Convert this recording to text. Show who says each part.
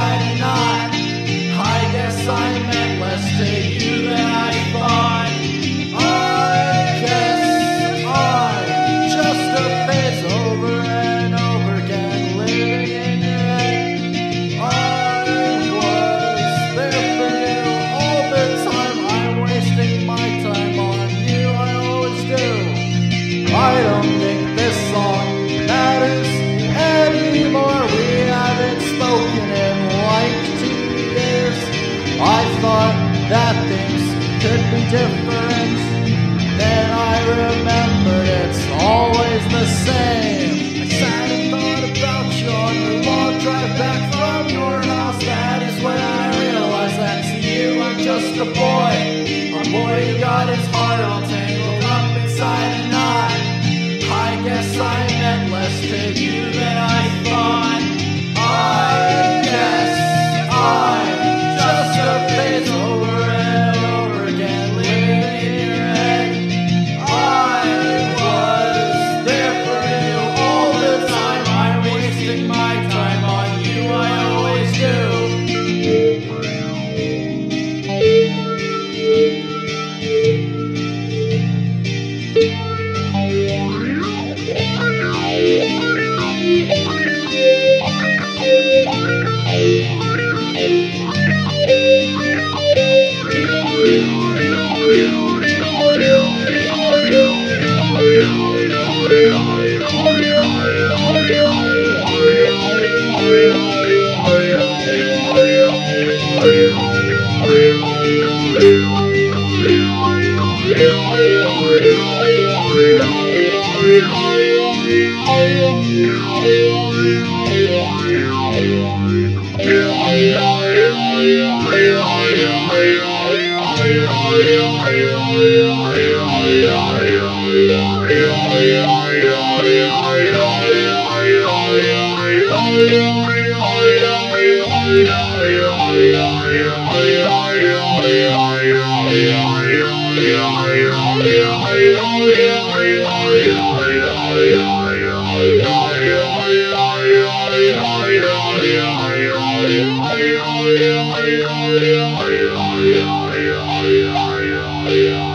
Speaker 1: inside a knot. I guess I meant less to you than I thought. I guess I'm just a face over and over again, living in your head. I was there for you all the time. I'm wasting my time on you, I always do. I don't think this song matters anymore. We haven't spoken in like 2 years. I thought that things could be different. Then I remembered it's always the same. I sat and thought about you on the long drive back from your house. That is when I realized that to you I'm just a boy. A boy who got his heart all tangled up inside a knot. I guess I meant less to you than I thought. I guess I'm just a face over and over again, living in your head. I was there for you all the time. I'm wasting my time on you, I always do. Yeah.